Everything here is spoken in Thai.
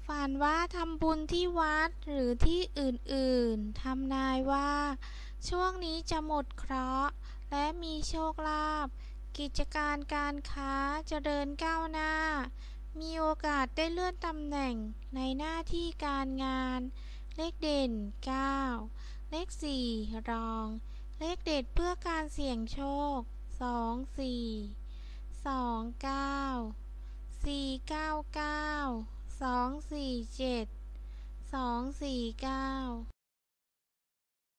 ฝันว่าทำบุญที่วัดหรือที่อื่นๆทำนายว่าช่วงนี้จะหมดเคราะห์และมีโชคลาภกิจการค้าเจริญก้าวหน้ามีโอกาสได้เลื่อนตำแหน่งในหน้าที่การงานเลขเด่น9เลข4รองเลขเด็ดเพื่อการเสี่ยงโชค2 4 2 9 4 9 9 2 4 7 2 4 9